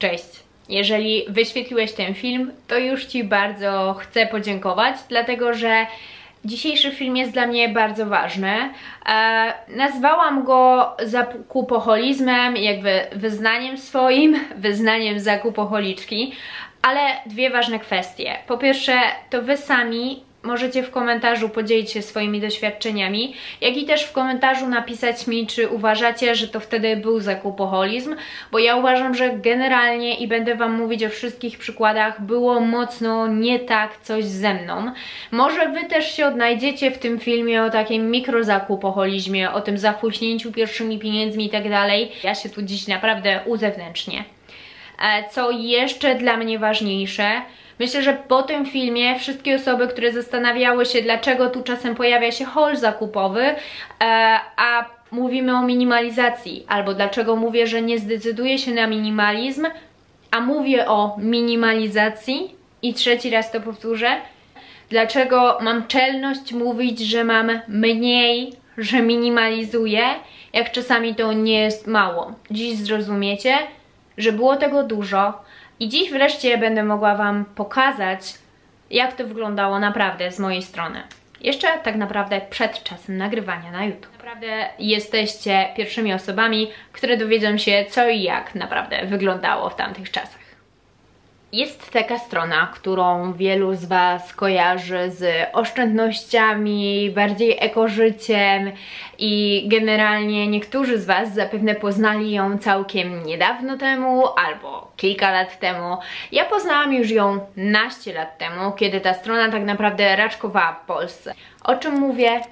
Cześć! Jeżeli wyświetliłeś ten film, to już Ci bardzo chcę podziękować, dlatego że dzisiejszy film jest dla mnie bardzo ważny. Nazwałam go zakupoholizmem, jakby wyznaniem swoim, wyznaniem zakupoholiczki, ale dwie ważne kwestie. Po pierwsze, to Wy sami możecie w komentarzu podzielić się swoimi doświadczeniami, jak i też w komentarzu napisać mi, czy uważacie, że to wtedy był zakupoholizm, bo ja uważam, że generalnie, i będę Wam mówić o wszystkich przykładach, było mocno nie tak coś ze mną. Może Wy też się odnajdziecie w tym filmie o takim mikrozakupoholizmie, o tym zachłyśnięciu pierwszymi pieniędzmi i tak dalej. Ja się tu dziś naprawdę uzewnętrznię. Co jeszcze dla mnie ważniejsze, myślę, że po tym filmie wszystkie osoby, które zastanawiały się, dlaczego tu czasem pojawia się haul zakupowy, a mówimy o minimalizacji, albo dlaczego mówię, że nie zdecyduję się na minimalizm, a mówię o minimalizacji, i trzeci raz to powtórzę, dlaczego mam czelność mówić, że mam mniej, że minimalizuję, jak czasami to nie jest mało. Dziś zrozumiecie, że było tego dużo, i dziś wreszcie będę mogła Wam pokazać, jak to wyglądało naprawdę z mojej strony. Jeszcze tak naprawdę przed czasem nagrywania na YouTube. Naprawdę jesteście pierwszymi osobami, które dowiedzą się, co i jak naprawdę wyglądało w tamtych czasach. Jest taka strona, którą wielu z Was kojarzy z oszczędnościami, bardziej ekożyciem, i generalnie niektórzy z Was zapewne poznali ją całkiem niedawno temu albo kilka lat temu. Ja poznałam już ją naście lat temu, kiedy ta strona tak naprawdę raczkowała w Polsce. O czym mówię?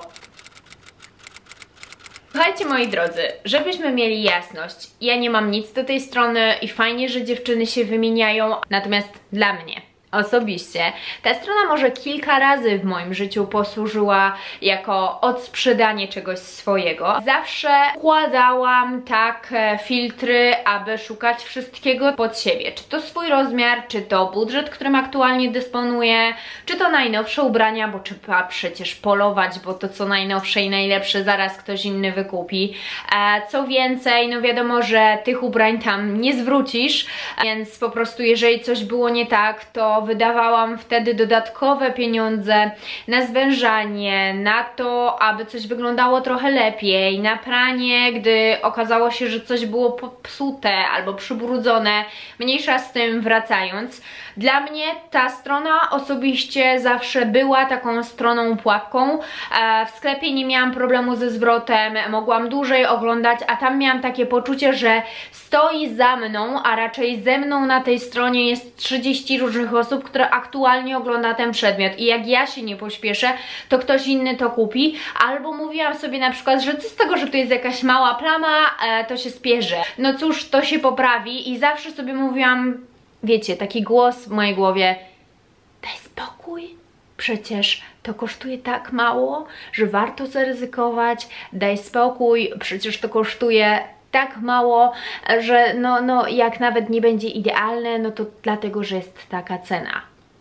Słuchajcie, moi drodzy, żebyśmy mieli jasność, ja nie mam nic do tej strony i fajnie, że dziewczyny się wymieniają, natomiast dla mnie osobiście ta strona może kilka razy w moim życiu posłużyła jako odsprzedanie czegoś swojego. Zawsze układałam tak filtry, aby szukać wszystkiego pod siebie. Czy to swój rozmiar, czy to budżet, którym aktualnie dysponuję, czy to najnowsze ubrania, bo trzeba przecież polować, bo to co najnowsze i najlepsze zaraz ktoś inny wykupi. Co więcej, no wiadomo, że tych ubrań tam nie zwrócisz, więc po prostu jeżeli coś było nie tak, to wydawałam wtedy dodatkowe pieniądze na zwężanie, na to, aby coś wyglądało trochę lepiej, na pranie, gdy okazało się, że coś było popsute albo przybrudzone. Mniejsza z tym, wracając. Dla mnie ta strona osobiście zawsze była taką stroną pułapką. W sklepie nie miałam problemu ze zwrotem, mogłam dłużej oglądać, a tam miałam takie poczucie, że stoi za mną, a raczej ze mną na tej stronie jest 30 różnych osób, które aktualnie ogląda ten przedmiot, i jak ja się nie pośpieszę, to ktoś inny to kupi. Albo mówiłam sobie na przykład, że co z tego, że to jest jakaś mała plama, to się spierzy. No cóż, to się poprawi, i zawsze sobie mówiłam, wiecie, taki głos w mojej głowie: daj spokój, przecież to kosztuje tak mało, że warto zaryzykować, daj spokój, przecież to kosztuje tak mało, że no jak nawet nie będzie idealne, no to dlatego, że jest taka cena.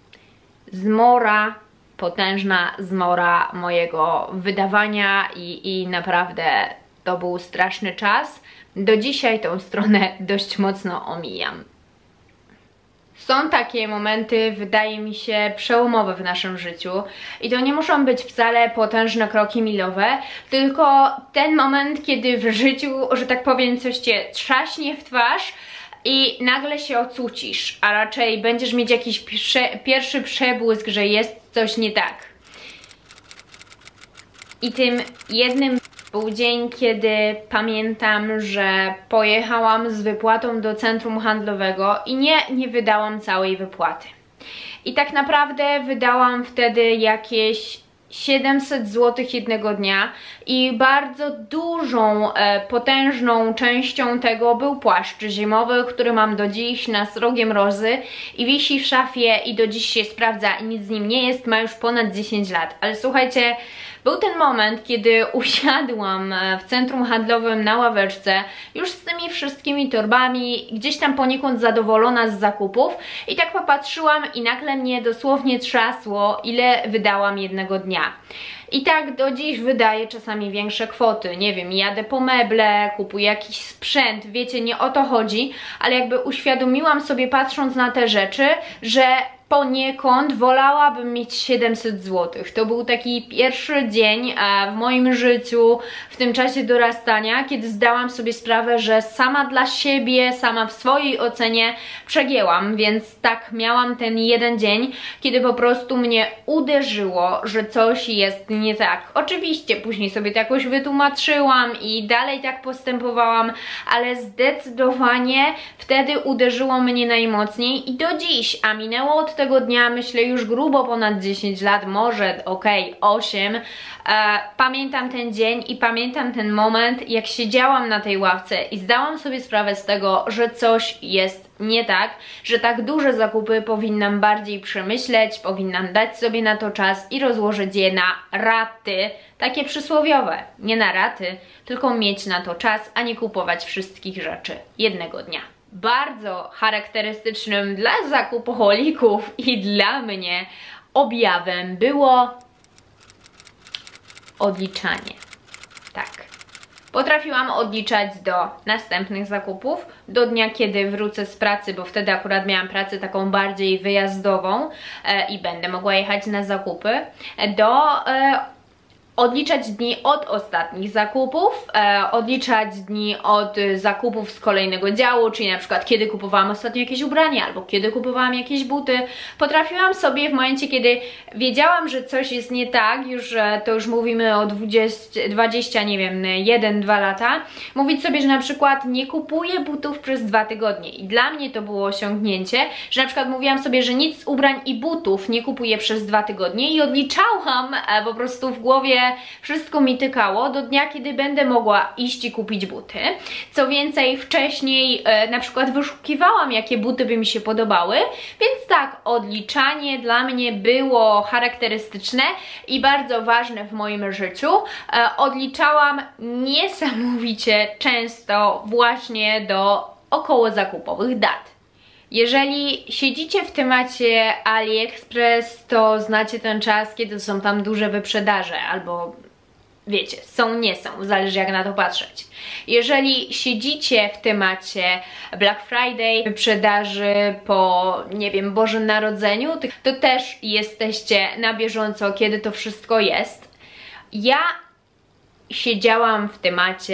Zmora, potężna zmora mojego wydawania i naprawdę to był straszny czas. Do dzisiaj tą stronę dość mocno omijam. Są takie momenty, wydaje mi się, przełomowe w naszym życiu, i to nie muszą być wcale potężne kroki milowe, tylko ten moment, kiedy w życiu, że tak powiem, coś Cię trzaśnie w twarz i nagle się ocucisz, a raczej będziesz mieć jakiś pierwszy przebłysk, że jest coś nie tak. I tym jednym był dzień, kiedy pamiętam, że pojechałam z wypłatą do centrum handlowego i nie wydałam całej wypłaty. I tak naprawdę wydałam wtedy jakieś 700 zł jednego dnia, i bardzo dużą, potężną częścią tego był płaszcz zimowy, który mam do dziś na srogie mrozy i wisi w szafie i do dziś się sprawdza i nic z nim nie jest, ma już ponad 10 lat. Ale słuchajcie, był ten moment, kiedy usiadłam w centrum handlowym na ławeczce, już z tymi wszystkimi torbami, gdzieś tam poniekąd zadowolona z zakupów, i tak popatrzyłam i nagle mnie dosłownie trzasło, ile wydałam jednego dnia. I tak do dziś wydaję czasami większe kwoty, nie wiem, jadę po meble, kupuję jakiś sprzęt, wiecie, nie o to chodzi, ale jakby uświadomiłam sobie, patrząc na te rzeczy, że poniekąd wolałabym mieć 700 zł. To był taki pierwszy dzień w moim życiu, w tym czasie dorastania, kiedy zdałam sobie sprawę, że sama dla siebie, sama w swojej ocenie przegięłam, więc tak, miałam ten jeden dzień, kiedy po prostu mnie uderzyło, że coś jest nie tak. Oczywiście później sobie to jakoś wytłumaczyłam i dalej tak postępowałam, ale zdecydowanie wtedy uderzyło mnie najmocniej i do dziś, a minęło od tego dnia, myślę, już grubo ponad 10 lat, może, okej, 8. Pamiętam ten dzień i pamiętam ten moment, jak siedziałam na tej ławce i zdałam sobie sprawę z tego, że coś jest nie tak, że tak duże zakupy powinnam bardziej przemyśleć, powinnam dać sobie na to czas i rozłożyć je na raty, takie przysłowiowe, nie na raty, tylko mieć na to czas, a nie kupować wszystkich rzeczy jednego dnia. Bardzo charakterystycznym dla zakupoholików i dla mnie objawem było odliczanie. Tak. Potrafiłam odliczać do następnych zakupów, do dnia, kiedy wrócę z pracy, bo wtedy akurat miałam pracę taką bardziej wyjazdową i będę mogła jechać na zakupy, odliczać dni od ostatnich zakupów, odliczać dni od zakupów z kolejnego działu, czyli na przykład kiedy kupowałam ostatnio jakieś ubranie, albo kiedy kupowałam jakieś buty. Potrafiłam sobie w momencie, kiedy wiedziałam, że coś jest nie tak, to już mówimy o 20, nie wiem, 1-2 lata, mówić sobie, że na przykład nie kupuję butów przez 2 tygodnie. I dla mnie to było osiągnięcie, że na przykład mówiłam sobie, że nic z ubrań i butów nie kupuję przez 2 tygodnie i odliczałam po prostu w głowie, wszystko mi tykało do dnia, kiedy będę mogła iść i kupić buty. Co więcej, wcześniej na przykład wyszukiwałam, jakie buty by mi się podobały, więc tak, odliczanie dla mnie było charakterystyczne i bardzo ważne w moim życiu. Odliczałam niesamowicie często właśnie do około zakupowych dat. Jeżeli siedzicie w temacie AliExpress, to znacie ten czas, kiedy są tam duże wyprzedaże, albo wiecie, są, nie są, zależy jak na to patrzeć. Jeżeli siedzicie w temacie Black Friday, wyprzedaży po, nie wiem, Bożym Narodzeniu, to też jesteście na bieżąco, kiedy to wszystko jest. Ja siedziałam w temacie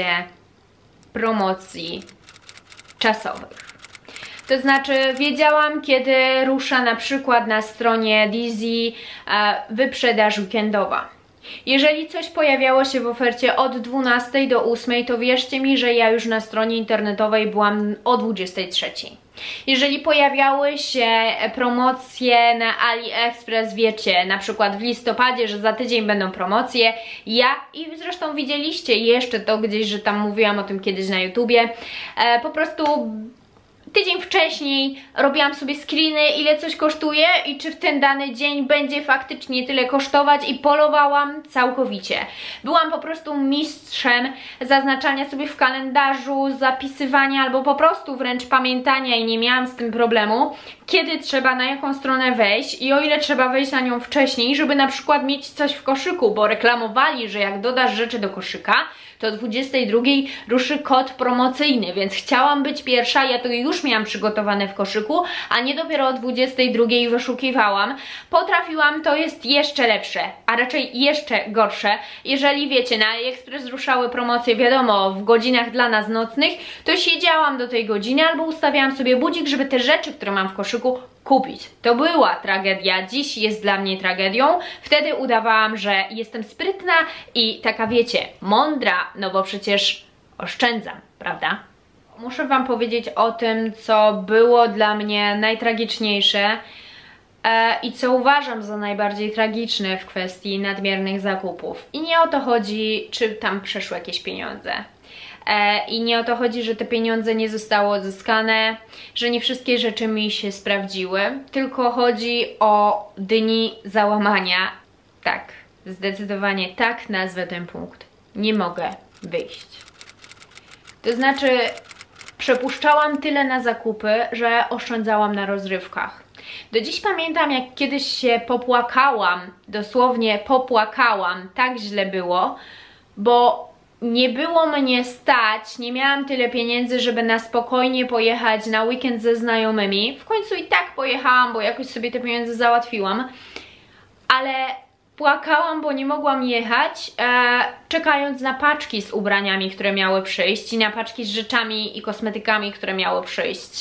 promocji czasowych. To znaczy wiedziałam, kiedy rusza na przykład na stronie Dizzy wyprzedaż weekendowa. Jeżeli coś pojawiało się w ofercie od 12 do 8, to wierzcie mi, że ja już na stronie internetowej byłam o 23. Jeżeli pojawiały się promocje na AliExpress, wiecie, na przykład w listopadzie, że za tydzień będą promocje, ja, i zresztą widzieliście jeszcze to gdzieś, że tam mówiłam o tym kiedyś na YouTubie, po prostu tydzień wcześniej robiłam sobie screeny, ile coś kosztuje i czy w ten dany dzień będzie faktycznie tyle kosztować i polowałam całkowicie. Byłam po prostu mistrzem zaznaczania sobie w kalendarzu, zapisywania albo po prostu wręcz pamiętania i nie miałam z tym problemu, kiedy trzeba na jaką stronę wejść i o ile trzeba wejść na nią wcześniej, żeby na przykład mieć coś w koszyku, bo reklamowali, że jak dodasz rzeczy do koszyka, to o 22 ruszy kod promocyjny, więc chciałam być pierwsza, ja to już miałam przygotowane w koszyku, a nie dopiero o 22 wyszukiwałam. Potrafiłam, to jest jeszcze lepsze, a raczej jeszcze gorsze. Jeżeli wiecie, na AliExpress ruszały promocje, wiadomo, w godzinach dla nas nocnych, to siedziałam do tej godziny albo ustawiałam sobie budzik, żeby te rzeczy, które mam w koszyku, kupić. To była tragedia, dziś jest dla mnie tragedią. Wtedy udawałam, że jestem sprytna i taka, wiecie, mądra, no bo przecież oszczędzam, prawda? Muszę wam powiedzieć o tym, co było dla mnie najtragiczniejsze i co uważam za najbardziej tragiczne w kwestii nadmiernych zakupów. I nie o to chodzi, czy tam przeszły jakieś pieniądze. I nie o to chodzi, że te pieniądze nie zostały odzyskane, że nie wszystkie rzeczy mi się sprawdziły, tylko chodzi o dni załamania. Tak, zdecydowanie tak nazwę ten punkt. Nie mogę wyjść. To znaczy, Przepuszczałam tyle na zakupy, że oszczędzałam na rozrywkach. Do dziś pamiętam, jak kiedyś się popłakałam, dosłownie popłakałam, tak źle było, bo nie było mnie stać, nie miałam tyle pieniędzy, żeby na spokojnie pojechać na weekend ze znajomymi. W końcu i tak pojechałam, bo jakoś sobie te pieniądze załatwiłam, ale płakałam, bo nie mogłam jechać, czekając na paczki z ubraniami, które miały przyjść, i na paczki z rzeczami i kosmetykami, które miały przyjść.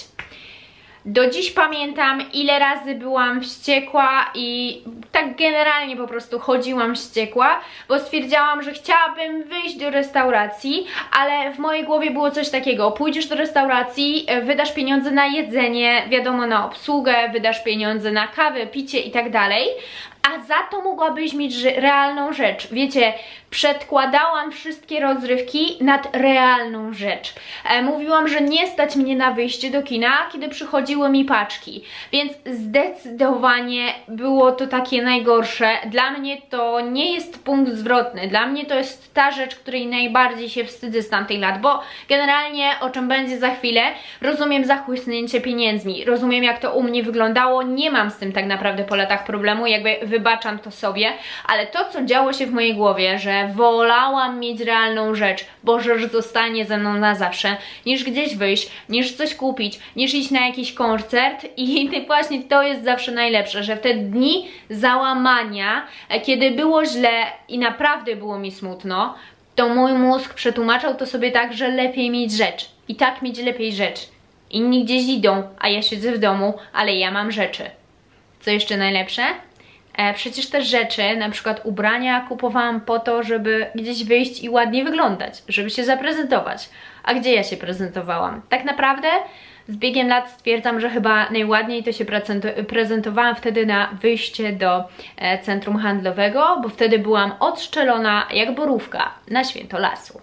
Do dziś pamiętam, ile razy byłam wściekła i tak generalnie po prostu chodziłam wściekła, bo stwierdziłam, że chciałabym wyjść do restauracji, ale w mojej głowie było coś takiego: pójdziesz do restauracji, wydasz pieniądze na jedzenie, wiadomo, na obsługę, wydasz pieniądze na kawę, picie i tak dalej, a za to mogłabyś mieć realną rzecz. Wiecie, przedkładałam wszystkie rozrywki nad realną rzecz. Mówiłam, że nie stać mnie na wyjście do kina, kiedy przychodziły mi paczki. Więc zdecydowanie było to takie najgorsze. Dla mnie to nie jest punkt zwrotny. Dla mnie to jest ta rzecz, której najbardziej się wstydzę z tamtych lat, bo generalnie, o czym będzie za chwilę, rozumiem zachłysnięcie pieniędzmi. Rozumiem, jak to u mnie wyglądało. Nie mam z tym tak naprawdę po latach problemu, jakby wybaczam to sobie, ale to, co działo się w mojej głowie, że wolałam mieć realną rzecz, bo rzecz zostanie ze mną na zawsze, niż gdzieś wyjść, niż coś kupić, niż iść na jakiś koncert. I właśnie to jest zawsze najlepsze, że w te dni załamania, kiedy było źle i naprawdę było mi smutno, to mój mózg przetłumaczał to sobie tak, że lepiej mieć rzecz. I tak mieć lepiej rzecz. Inni gdzieś idą, a ja siedzę w domu, ale ja mam rzeczy. Co jeszcze najlepsze? Przecież te rzeczy, na przykład ubrania, kupowałam po to, żeby gdzieś wyjść i ładnie wyglądać, żeby się zaprezentować. A gdzie ja się prezentowałam? Tak naprawdę z biegiem lat stwierdzam, że chyba najładniej to się prezentowałam wtedy na wyjście do centrum handlowego, bo wtedy byłam odszczelona jak borówka na święto lasu.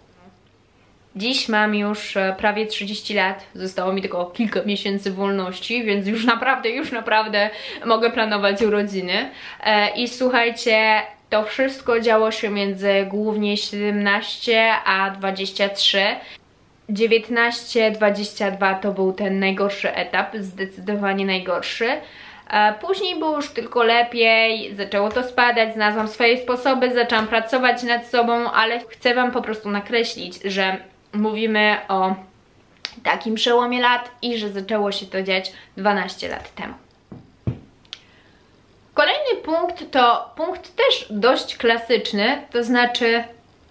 Dziś mam już prawie 30 lat, zostało mi tylko kilka miesięcy wolności, więc już naprawdę mogę planować urodziny. I słuchajcie, to wszystko działo się między głównie 17 a 23. 19-22 to był ten najgorszy etap, zdecydowanie najgorszy. Później było już tylko lepiej, zaczęło to spadać, znalazłam swoje sposoby, zaczęłam pracować nad sobą, ale chcę wam po prostu nakreślić, że mówimy o takim przełomie lat i że zaczęło się to dziać 12 lat temu. Kolejny punkt to punkt też dość klasyczny, to znaczy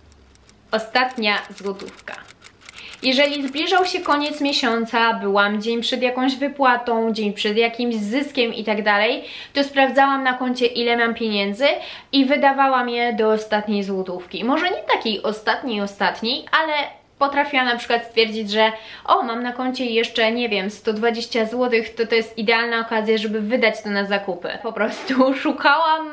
ostatnia złotówka. Jeżeli zbliżał się koniec miesiąca, byłam dzień przed jakąś wypłatą, dzień przed jakimś zyskiem i tak dalej, to sprawdzałam na koncie, ile mam pieniędzy i wydawałam je do ostatniej złotówki. Może nie takiej ostatniej, ale potrafiłam na przykład stwierdzić, że mam na koncie jeszcze, nie wiem, 120 zł, to jest idealna okazja, żeby wydać to na zakupy. Po prostu szukałam,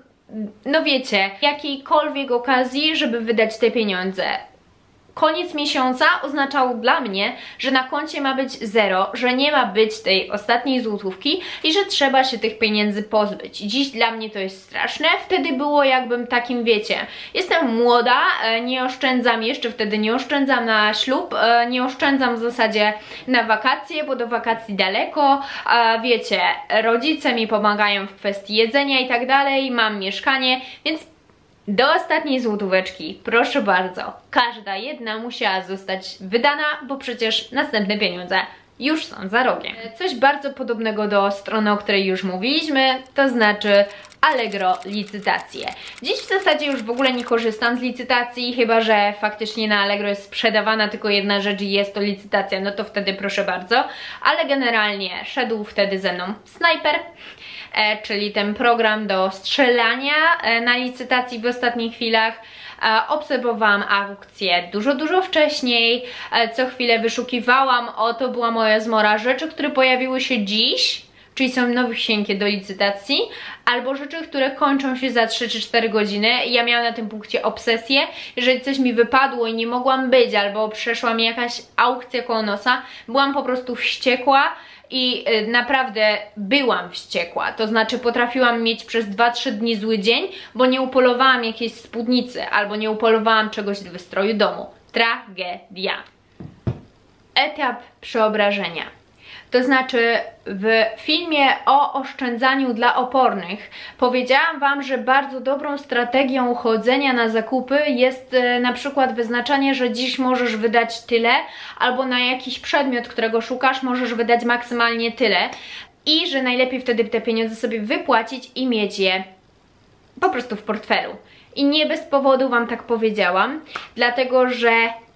no wiecie, jakiejkolwiek okazji, żeby wydać te pieniądze. Koniec miesiąca oznaczał dla mnie, że na koncie ma być zero, że nie ma być tej ostatniej złotówki i że trzeba się tych pieniędzy pozbyć. Dziś dla mnie to jest straszne, wtedy było jakbym takim, wiecie, jestem młoda, nie oszczędzam, jeszcze wtedy nie oszczędzam na ślub, nie oszczędzam w zasadzie na wakacje, bo do wakacji daleko, wiecie, rodzice mi pomagają w kwestii jedzenia i tak dalej, mam mieszkanie, więc do ostatniej złotóweczki, proszę bardzo, każda jedna musiała zostać wydana, bo przecież następne pieniądze już są za rogiem. Coś bardzo podobnego do strony, o której już mówiliśmy, to znaczy Allegro licytacje. Dziś w zasadzie już w ogóle nie korzystam z licytacji, chyba że faktycznie na Allegro jest sprzedawana tylko jedna rzecz i jest to licytacja, no to wtedy proszę bardzo, ale generalnie szedł wtedy ze mną Snajper, czyli ten program do strzelania na licytacji w ostatnich chwilach. Obserwowałam aukcje dużo wcześniej, co chwilę wyszukiwałam, to była moja zmora rzeczy, które pojawiły się dziś, czyli są nowusieńkie do licytacji, albo rzeczy, które kończą się za 3 czy 4 godziny. Ja miałam na tym punkcie obsesję, jeżeli coś mi wypadło i nie mogłam być, albo przeszła mi jakaś aukcja koło nosa, byłam po prostu wściekła i naprawdę byłam wściekła. To znaczy potrafiłam mieć przez 2-3 dni zły dzień, bo nie upolowałam jakiejś spódnicy, albo nie upolowałam czegoś do wystroju domu. Tragedia. etap przeobrażenia. To znaczy w filmie o oszczędzaniu dla opornych powiedziałam Wam, że bardzo dobrą strategią chodzenia na zakupy jest na przykład wyznaczanie, że dziś możesz wydać tyle, albo na jakiś przedmiot, którego szukasz, możesz wydać maksymalnie tyle i że najlepiej wtedy te pieniądze sobie wypłacić i mieć je po prostu w portfelu. I nie bez powodu Wam tak powiedziałam, dlatego że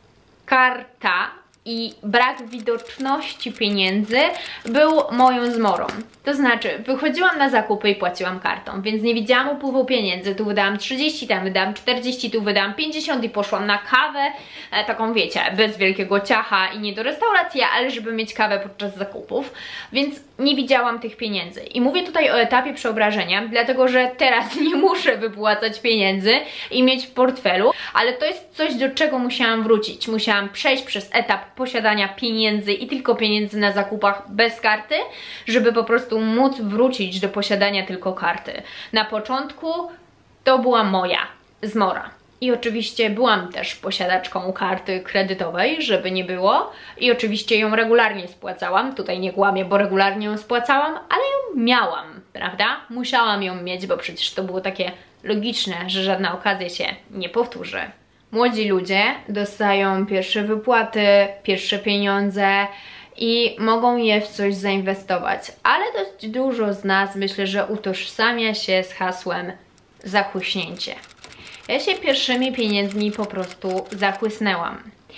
karta i brak widoczności pieniędzy był moją zmorą. To znaczy, wychodziłam na zakupy i płaciłam kartą, więc nie widziałam upływu pieniędzy. Tu wydałam 30, tam wydałam 40, tu wydałam 50 i poszłam na kawę, taką wiecie, bez wielkiego ciacha i nie do restauracji, ale żeby mieć kawę podczas zakupów, więc nie widziałam tych pieniędzy. I mówię tutaj o etapie przeobrażenia, dlatego że teraz nie muszę wypłacać pieniędzy i mieć w portfelu, ale to jest coś, do czego musiałam wrócić. Musiałam przejść przez etap posiadania pieniędzy i tylko pieniędzy na zakupach bez karty, żeby po prostu móc wrócić do posiadania tylko karty. Na początku to była moja zmora. I oczywiście byłam też posiadaczką karty kredytowej, żeby nie było. I oczywiście ją regularnie spłacałam. Tutaj nie kłamię, bo regularnie ją spłacałam, ale ją miałam, prawda? Musiałam ją mieć, bo przecież to było takie logiczne, że żadna okazja się nie powtórzy. Młodzi ludzie dostają pierwsze wypłaty, pierwsze pieniądze i mogą je w coś zainwestować. Ale dość dużo z nas, myślę, że utożsamia się z hasłem zachłyśnięcie. Ja się pierwszymi pieniędzmi po prostu zachłysnęłam.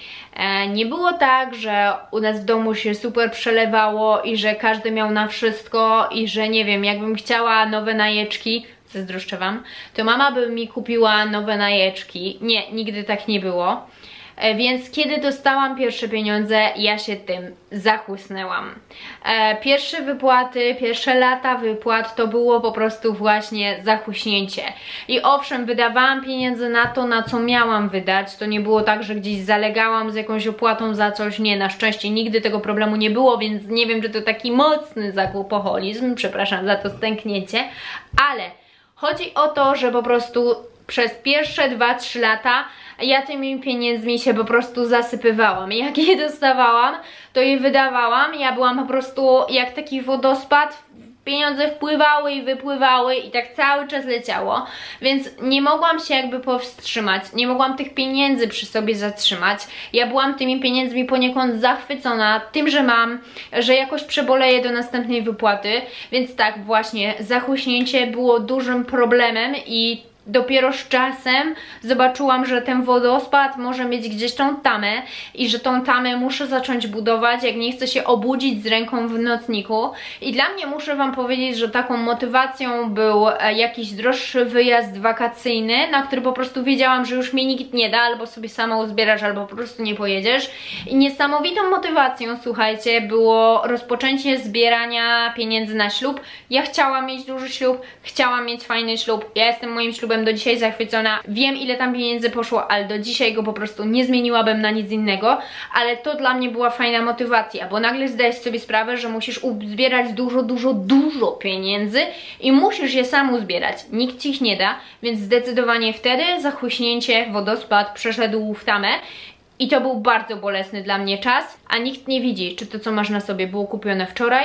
Nie było tak, że u nas w domu się super przelewało i że każdy miał na wszystko i że nie wiem, jakbym chciała nowe najeczki, zazdroszczę Wam, to mama by mi kupiła nowe najeczki. Nie, nigdy tak nie było. Więc kiedy dostałam pierwsze pieniądze, ja się tym zachłysnęłam. Pierwsze wypłaty, pierwsze lata wypłat to było po prostu właśnie zachłyśnięcie. I owszem, wydawałam pieniądze na to, na co miałam wydać. To nie było tak, że gdzieś zalegałam z jakąś opłatą za coś. Nie, na szczęście nigdy tego problemu nie było, więc nie wiem, czy to taki mocny zakupoholizm. Przepraszam za to stęknięcie. Ale chodzi o to, że po prostu przez pierwsze 2-3 lata ja tymi pieniędzmi się po prostu zasypywałam. Jak je dostawałam, to je wydawałam. Ja byłam po prostu jak taki wodospad. Pieniądze wpływały i wypływały i tak cały czas leciało, więc nie mogłam się jakby powstrzymać, nie mogłam tych pieniędzy przy sobie zatrzymać. Ja byłam tymi pieniędzmi poniekąd zachwycona tym, że mam, że jakoś przeboleję do następnej wypłaty, więc tak właśnie zachłyśnięcie było dużym problemem i dopiero z czasem zobaczyłam, że ten wodospad może mieć gdzieś tą tamę i że tą tamę muszę zacząć budować, jak nie chcę się obudzić z ręką w nocniku. I dla mnie muszę Wam powiedzieć, że taką motywacją był jakiś droższy wyjazd wakacyjny, na który po prostu wiedziałam, że już mi nikt nie da, albo sobie sama uzbierasz, albo po prostu nie pojedziesz. I niesamowitą motywacją, słuchajcie, było rozpoczęcie zbierania pieniędzy na ślub. Ja chciałam mieć duży ślub, chciałam mieć fajny ślub. Ja jestem moim ślubem do dzisiaj zachwycona. Wiem, ile tam pieniędzy poszło, ale do dzisiaj go po prostu nie zmieniłabym na nic innego, ale to dla mnie była fajna motywacja, bo nagle zdajesz sobie sprawę, że musisz uzbierać dużo pieniędzy i musisz je sam uzbierać. Nikt ci ich nie da, więc zdecydowanie wtedy zachłyśnięcie, wodospad przeszedł w tamę. I to był bardzo bolesny dla mnie czas, a nikt nie widzi, czy to, co masz na sobie, było kupione wczoraj,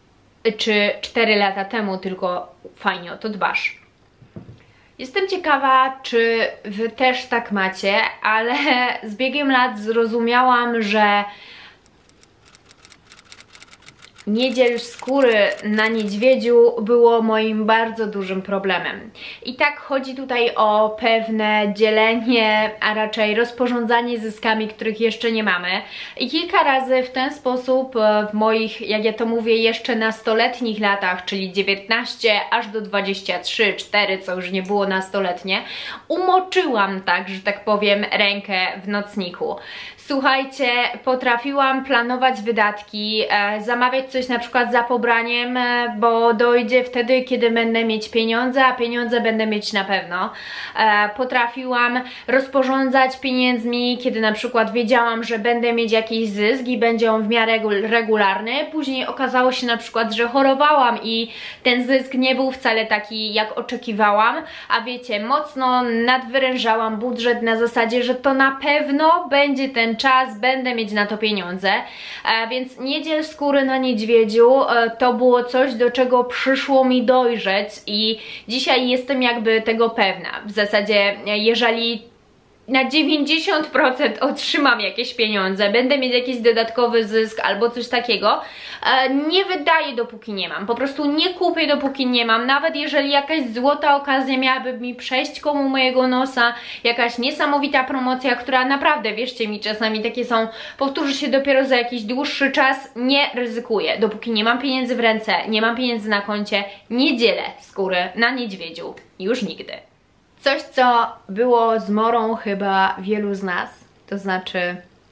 czy 4 lata temu, tylko fajnie o to dbasz. Jestem ciekawa, czy Wy też tak macie, ale z biegiem lat zrozumiałam, że nie dziel skóry na niedźwiedziu było moim bardzo dużym problemem. I tak chodzi tutaj o pewne dzielenie, a raczej rozporządzanie zyskami, których jeszcze nie mamy. I kilka razy w ten sposób w moich, jak ja to mówię, jeszcze nastoletnich latach, czyli 19 aż do 23-4, co już nie było nastoletnie, umoczyłam tak, że tak powiem, rękę w nocniku. Słuchajcie, potrafiłam planować wydatki, zamawiać coś na przykład za pobraniem, bo dojdzie wtedy, kiedy będę mieć pieniądze, a pieniądze będę mieć na pewno. Potrafiłam rozporządzać pieniędzmi, kiedy na przykład wiedziałam, że będę mieć jakiś zysk i będzie on w miarę regularny. Później okazało się na przykład, że chorowałam i ten zysk nie był wcale taki, jak oczekiwałam, a wiecie, mocno nadwyrężałam budżet na zasadzie, że to na pewno będzie ten czas, będę mieć na to pieniądze, więc nie dziel skóry na niedźwiedziu, to było coś, do czego przyszło mi dojrzeć i dzisiaj jestem jakby tego pewna. W zasadzie, jeżeli na 90% otrzymam jakieś pieniądze, będę mieć jakiś dodatkowy zysk albo coś takiego, nie wydaję dopóki nie mam, po prostu nie kupię dopóki nie mam, nawet jeżeli jakaś złota okazja miałaby mi przejść koło mojego nosa, jakaś niesamowita promocja, która naprawdę, wierzcie mi, czasami takie są, powtórzy się dopiero za jakiś dłuższy czas, nie ryzykuję, dopóki nie mam pieniędzy w ręce, nie mam pieniędzy na koncie, nie dzielę skóry na niedźwiedziu, już nigdy. Coś, co było zmorą chyba wielu z nas, to znaczy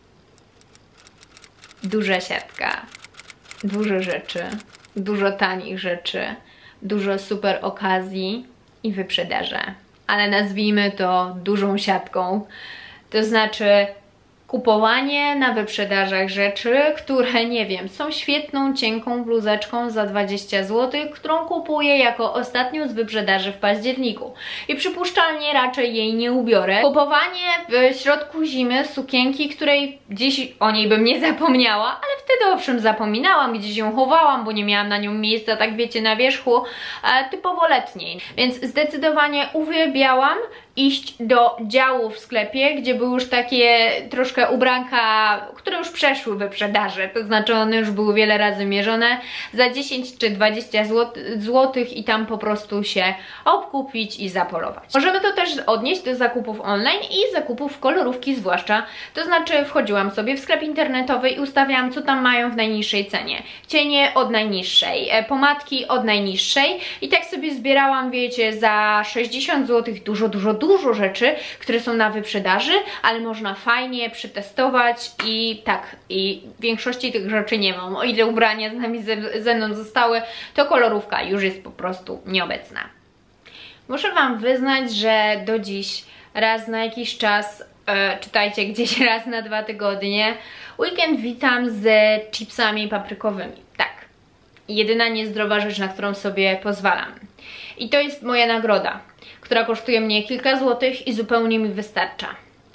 duża siatka, dużo rzeczy, dużo tanich rzeczy, dużo super okazji i wyprzedaże. Ale nazwijmy to dużą siatką, to znaczy kupowanie na wyprzedażach rzeczy, które, nie wiem, są świetną, cienką bluzeczką za 20 zł, którą kupuję jako ostatnią z wyprzedaży w październiku. I przypuszczalnie raczej jej nie ubiorę. Kupowanie w środku zimy sukienki, której dziś o niej bym nie zapomniała, ale wtedy owszem zapominałam, gdzieś ją chowałam, bo nie miałam na nią miejsca, tak wiecie, na wierzchu, typowo letniej. Więc zdecydowanie uwielbiałam iść do działu w sklepie, gdzie były już takie troszkę ubranka, które już przeszły wyprzedaży, to znaczy one już były wiele razy mierzone za 10 czy 20 złotych i tam po prostu się obkupić i zapolować. Możemy to też odnieść do zakupów online i zakupów kolorówki zwłaszcza, to znaczy wchodziłam sobie w sklep internetowy i ustawiałam, co tam mają w najniższej cenie. Cienie od najniższej, pomadki od najniższej i tak sobie zbierałam, wiecie, za 60 zł dużo rzeczy, które są na wyprzedaży, ale można fajnie przetestować i tak, i większości tych rzeczy nie mam. O ile ubrania z nami ze mną zostały, to kolorówka już jest po prostu nieobecna. Muszę Wam wyznać, że do dziś raz na jakiś czas, czytajcie, gdzieś raz na 2 tygodnie, weekend witam z chipsami paprykowymi. Tak, jedyna niezdrowa rzecz, na którą sobie pozwalam. I to jest moja nagroda, która kosztuje mnie kilka złotych i zupełnie mi wystarcza.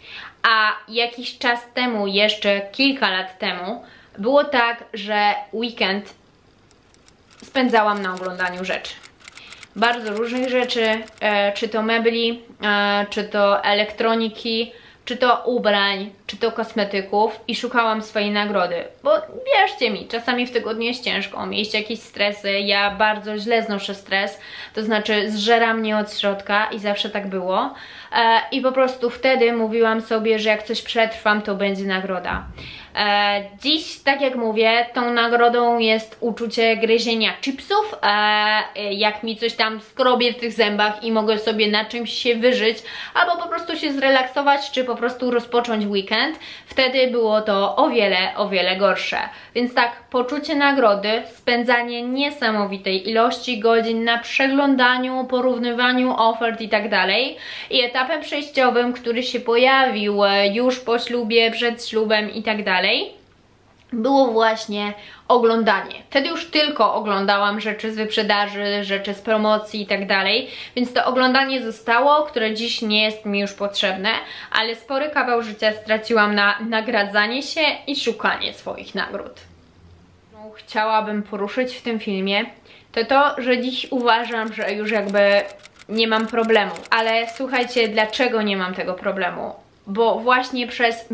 A jakiś czas temu, jeszcze kilka lat temu, było tak, że weekend spędzałam na oglądaniu rzeczy. Bardzo różnych rzeczy, czy to mebli, czy to elektroniki, czy to ubrań, czy to kosmetyków i szukałam swojej nagrody, bo wierzcie mi, czasami w tygodniu jest ciężko, mieć jakieś stresy, ja bardzo źle znoszę stres, to znaczy zżera mnie od środka i zawsze tak było i po prostu wtedy mówiłam sobie, że jak coś przetrwam, to będzie nagroda. Dziś, tak jak mówię, tą nagrodą jest uczucie gryzienia chipsów, jak mi coś tam skrobie w tych zębach i mogę sobie na czymś się wyżyć, albo po prostu się zrelaksować, czy po prostu rozpocząć weekend, wtedy było to o wiele gorsze. Więc tak, poczucie nagrody, spędzanie niesamowitej ilości godzin na przeglądaniu, porównywaniu ofert i tak dalej. I etapem przejściowym, który się pojawił już po ślubie, przed ślubem i tak dalej, było właśnie oglądanie. Wtedy już tylko oglądałam rzeczy z wyprzedaży, rzeczy z promocji i tak dalej, więc to oglądanie zostało, które dziś nie jest mi już potrzebne, ale spory kawał życia straciłam na nagradzanie się i szukanie swoich nagród. Chciałabym poruszyć w tym filmie, to, że dziś uważam, że już jakby nie mam problemu, ale słuchajcie, dlaczego nie mam tego problemu? Bo właśnie przez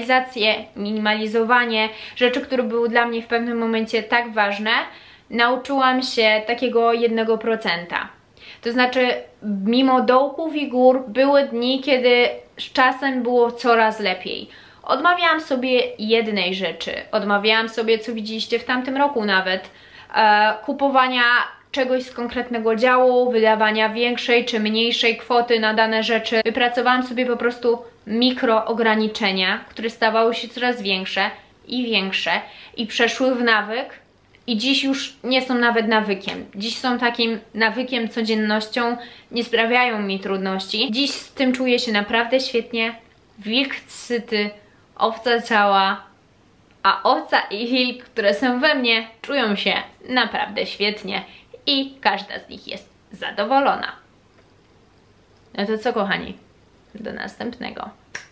minimalizowanie rzeczy, które były dla mnie w pewnym momencie tak ważne, nauczyłam się takiego 1%. To znaczy, mimo dołków i gór, były dni, kiedy z czasem było coraz lepiej. Odmawiałam sobie jednej rzeczy, odmawiałam sobie, co widzieliście w tamtym roku nawet, kupowania czegoś z konkretnego działu, wydawania większej czy mniejszej kwoty na dane rzeczy. Wypracowałam sobie po prostu mikro ograniczenia, które stawały się coraz większe i większe i przeszły w nawyk i dziś już nie są nawet nawykiem. Dziś są takim nawykiem, codziennością, nie sprawiają mi trudności. Dziś z tym czuję się naprawdę świetnie, wilk syty, owca cała, a owca i wilk, które są we mnie, czują się naprawdę świetnie i każda z nich jest zadowolona. No to co, kochani? Do następnego.